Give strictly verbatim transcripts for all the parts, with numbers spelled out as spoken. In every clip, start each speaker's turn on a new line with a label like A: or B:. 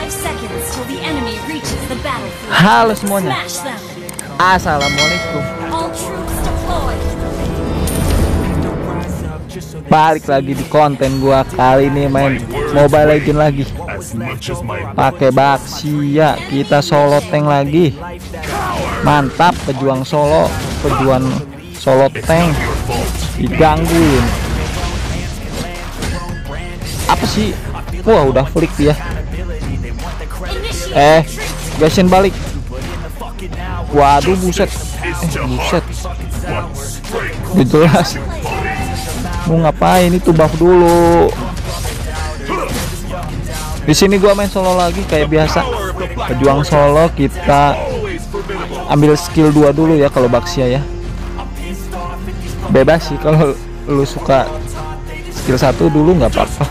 A: Halo semuanya, assalamualaikum. Balik lagi di konten gua, kali ini main Mobile Legends lagi. Pakai Baxia, kita solo tank lagi. Mantap, pejuang solo, pejuang solo tank digangguin. Apa sih? Wah, udah flick ya. Eh, gasin balik. Waduh, buset. Eh, buset. Udah jelas. Mau ngapain itu, buff dulu. Di sini gua main solo lagi kayak biasa. Pejuang solo, kita ambil skill dua dulu ya kalau Baxia ya. Bebas sih kalau lu suka skill satu dulu nggak apa-apa.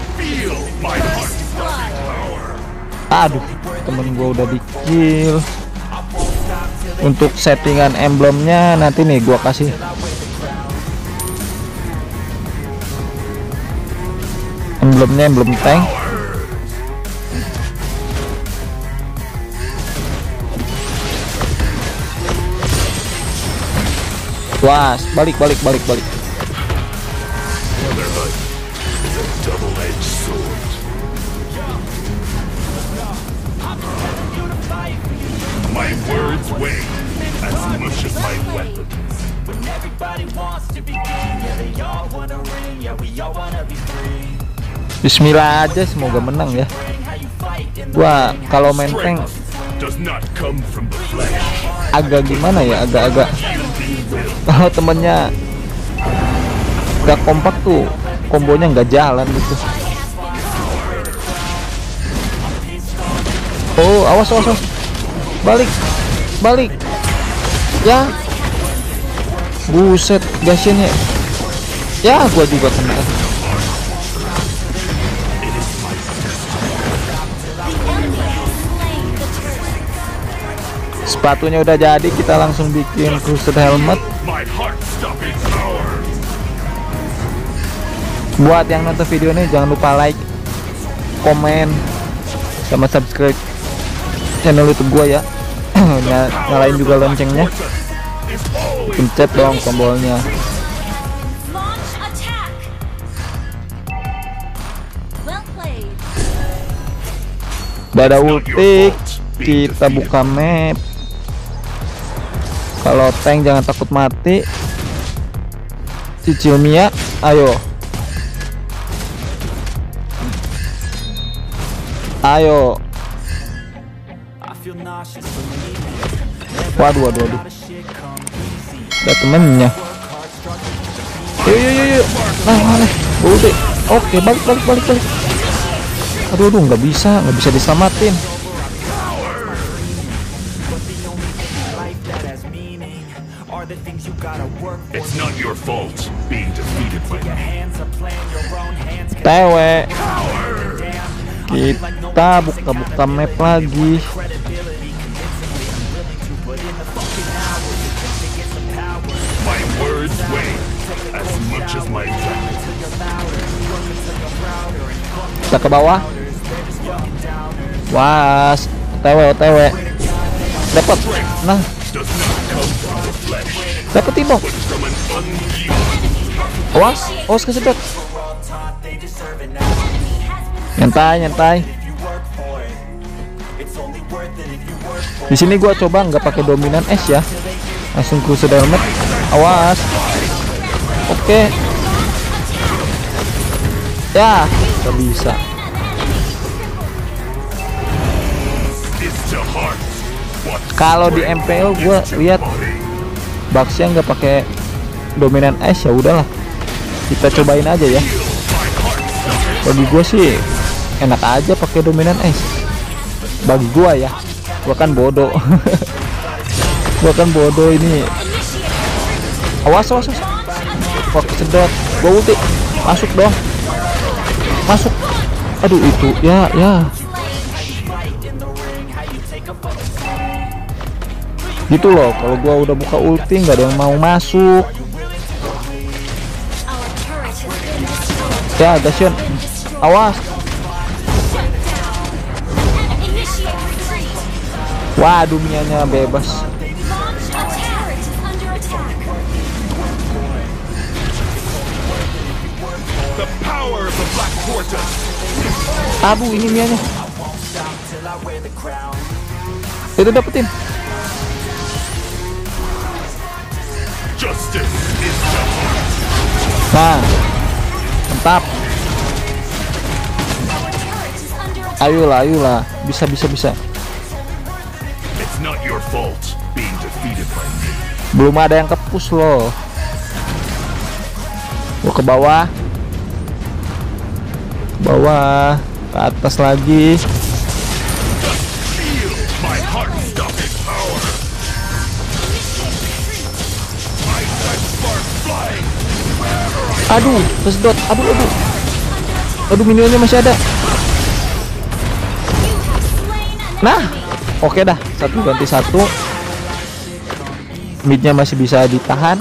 A: Aduh, temen gua udah di kill. Untuk settingan emblemnya nanti nih gua kasih. Emblemnya emblem tank. Wah, balik balik balik balik.
B: My words weigh as much as my weapons.
A: Bismillah aja, semoga menang ya. Gua kalau main tank agak gimana ya, agak-agak kalau temennya gak kompak tuh kombonya nggak jalan gitu. Oh, awas awas, awas. Balik balik ya, buset gasnya ya, gua juga kena. Sepatunya udah jadi, kita langsung bikin Crusade helmet. Buat yang nonton video ini jangan lupa like, komen, sama subscribe channel YouTube gua ya. Nyalain juga loncengnya, pencet dong tombolnya. Udah ada ulti, kita buka map. Kalau tank jangan takut mati. Cicil Mia, ayo ayo. Waduh waduh waduh, ada temennya. Yuk yuk yuk yuk. Nah mana ulti. Oke, balik balik balik balik. Aduh aduh, nggak bisa nggak bisa diselamatin.
B: It's not your fault being defeated by me.
A: Tewe, kita buka-buka map lagi.
B: My words weigh as much as my weapons.
A: Kita ke bawah. Was, tewe tewe. Dapat. Nah, dapat timo. Awas, awas kesedot. Nyantai, nyantai. Di sini gua coba nggak pakai dominan es ya, langsung Crusade helmet. Awas. Oke. Ya, nggak bisa. Kalau di M P L gua lihat Baxia nggak pakai dominan es, ya udahlah, kita cobain aja ya. Bagi gue sih enak aja pakai dominan es. Bagi gua ya, gua kan bodoh. Gua kan bodoh ini. Awas awas awas. Kok sedot, gua ulti. Masuk dong. Masuk. Aduh itu ya ya. Gitu loh, kalau gua udah buka ulti nggak ada yang mau masuk. Ya, Gassion, awas. Waduh, Mianya bebas.
C: Launch attack. Is under attack.
B: The power of the Black Tortoise.
A: Aduh, ini Mianya. Itu dapetin.
B: Justice is the heart.
A: Nah, mantap.
C: Our turret is under attack.
A: Ayolah, ayolah. Bisa, bisa, bisa.
B: It's not your fault being defeated by me.
A: Belum ada yang ke-push loh. Gua ke bawah. Bawah, ke atas lagi.
B: Feel my heart-stopping power. My sight spark flying.
A: Aduh, kesedot. Aduh, aduh. Aduh, minionnya masih ada.
C: You have slain an
A: Nah,
C: enemy.
A: oke dah. Satu ganti satu. Midnya masih bisa ditahan.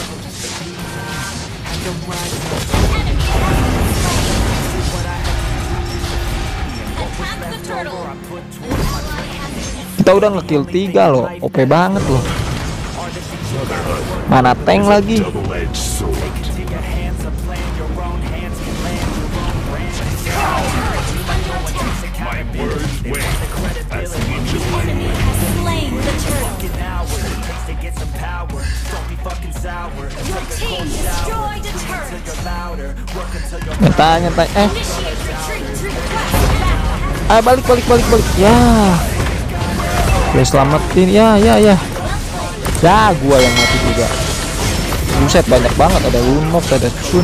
C: Attack the turtle.
A: Kita udah ngekill tiga loh. O P banget loh. Mana tank lagi?
B: Double-edged sword. My words weigh as much as my
C: Enemy has slain the turtle. Your team destroyed a turret.
A: Nyantai, nyantai. Eh,
C: Initiate retreat. Request backup.
A: ah, balik, balik, balik, balik. Ya. Gue selamatin. Ya, ya, ya. Ya, gua yang mati juga. Buset, banyak banget. Ada Lunok, ada Sun.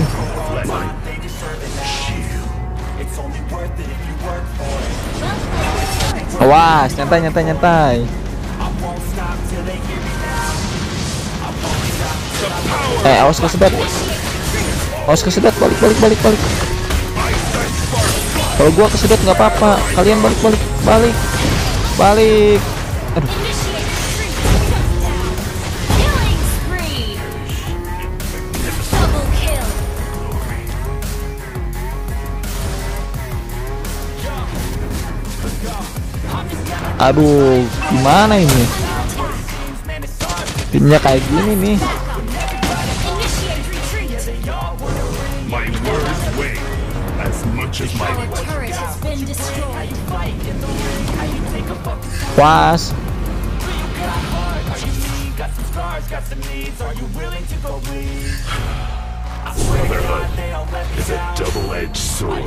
A: Awas, nyantai, nyantai, nyantai. Eh, awas kesedot. Awas kesedot, balik, balik, balik, balik. Kalau gua kesedot nggak apa-apa. Kalian balik, balik, balik, balik. Aduh.
C: Initiate retreat. Killing spree. Double kill.
A: Aduh, gimana ini? Timnya kayak gini nih.
C: Initiate retreat.
B: My words weigh as much as my
C: Our
B: weapon.
C: turret has been destroyed.
A: Was.
B: Brotherhood is a double-edged sword.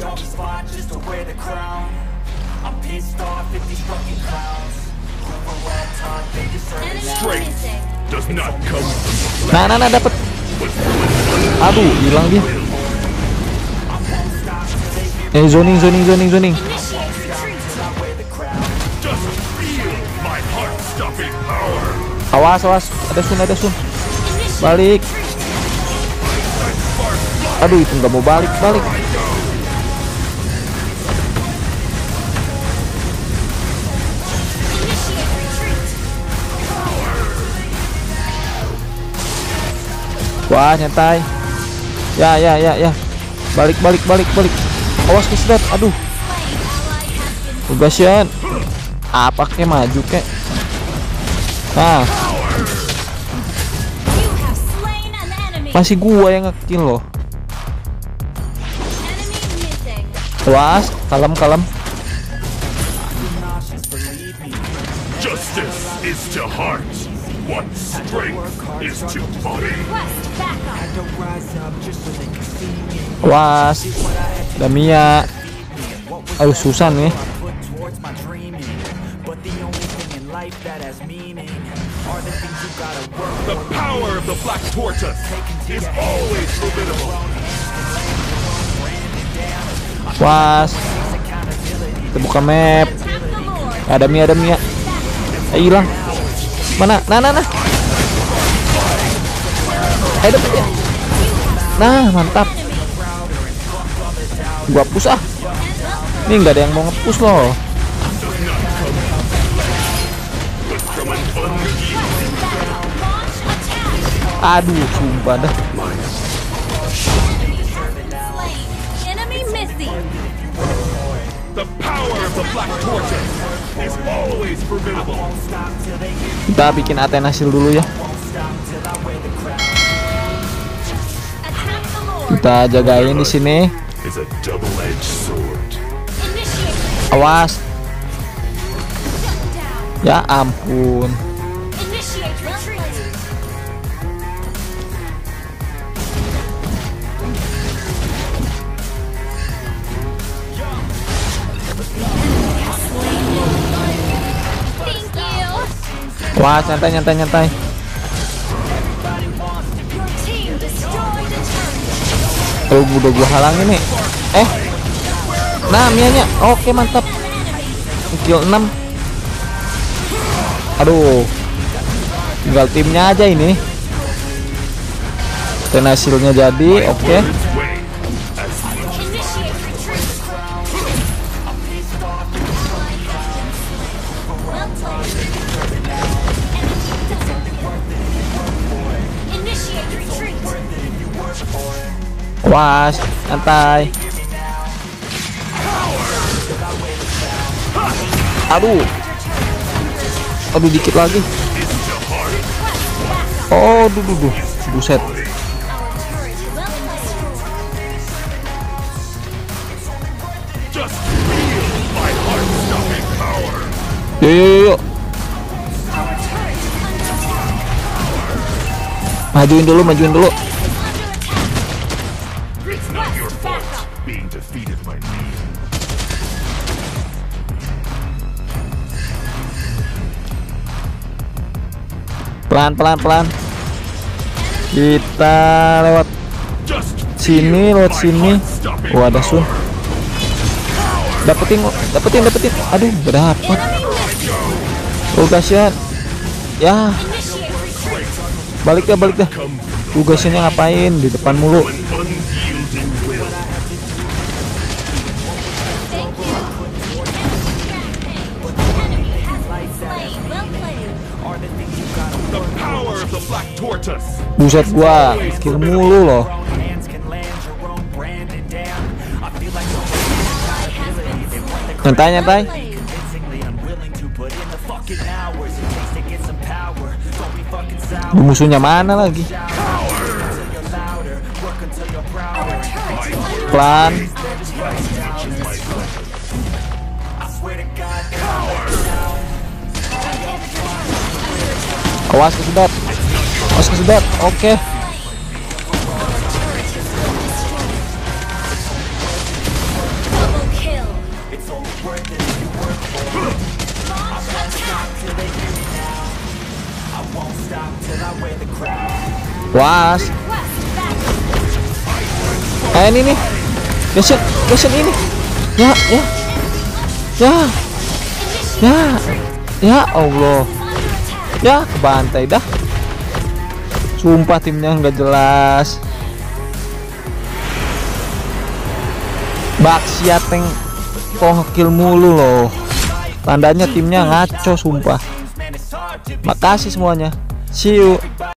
C: Enemy
B: Strength
C: missing.
B: does not come from the
A: Nah, nah, nah, dapet. Aduh, hilang dia. Eh, zoning, zoning, zoning, zoning.
C: Initiate retreat.
B: Just feel my heart-stopping power.
A: Awas, awas. Ada Sun, ada Sun.
C: Initiate
A: Balik.
C: retreat.
A: Aduh, itu nggak mau balik, balik.
C: Initiate retreat.
A: Wah, nyantai. Ya, ya, ya, ya. Balik, balik, balik, balik. Awas kesedot. Aduh,
C: Slain ally has been.
A: tugasnya apa kek maju kek. Nah,
C: You have slain an enemy.
A: masih gua yang ngekill loh.
C: Enemy missing.
A: Was, kalem, kalem.
B: Justice is to heart what strength is to body.
C: Request backup.
A: Was, ada Mia. Aduh, susah nih.
B: The power of the Black Tortoise is always formidable.
A: Was, kita buka map.
C: Attack the Lord.
A: Ada Mia, ada Mia. Eh, hilang. Mana? Nah, nah, nah. Eh, dapet ya. Nah, mantap. Gua push ah. Ini nggak ada yang mau nge-push loh.
B: From an unyielding
C: Launch attack.
A: Aduh, sumpah dah.
C: Slain. Enemy missing.
B: the power of the Black Tortoise is always formidable.
A: Kita bikin Athena Shield dulu ya.
C: Attack the Lord.
A: Kita jagain di sini.
B: Is a double-edged sword.
C: Initiate.
A: Awas.
C: Shut down.
A: Ya ampun.
C: Initiate retreat. Thank you.
A: Wah, nyantai nyantai nyantai.
C: Your team destroyed a turret.
A: Oh, udah gua halangin nih. Eh. Nah, Mianya. Oke, mantap. Kill enam. Aduh. Tinggal timnya aja ini. Dan hasilnya jadi, oke.
B: Words weigh as much.
C: Initiate retreat. Well played. Initiate retreat.
A: Was, santai. Aduh. Aduh, dikit lagi. Oh, duh, duh, duh. Buset.
C: Our turret is well played.
B: Just feel my heart-stopping power.
A: Yo, yo, yo, yo. Majuin dulu, majuin dulu.
B: It's not your fault being defeated by me.
A: Pelan, pelan, pelan. Kita lewat
B: Just
A: sini, lewat sini.
B: heart-stopping
A: Wah, ada Sun. Dapetin, dapetin, dapetin. Aduh, gak dapet. Oh, dahsyat. Ya,
C: Initiate retreat.
A: balik dah, balik dah. Tugasnya ngapain di depan mulu?
B: unyielding will.
C: Thank you. Enemy has been slain. Well played.
B: The power of the Black Tortoise.
A: Buset, gua kill mulu loh.
C: Ally has been slain.
A: Nyantai, nyantai.
C: Well played.
A: Musuhnya mana lagi? Pelan. Awas kesedot. Awas kesedot. Oke.
C: Double kill. Launch attack.
A: Was.
C: Request backup.
A: Eh, ini nih. Gasset, gasset ini. Ya, ya. Ya. Ya. Ya Allah.
C: Under attack.
A: Ya, kebantai dah. Sumpah timnya nggak jelas. Baksia tank kok kill mulu loh. Tandanya timnya ngaco sumpah. Makasih semuanya. See you.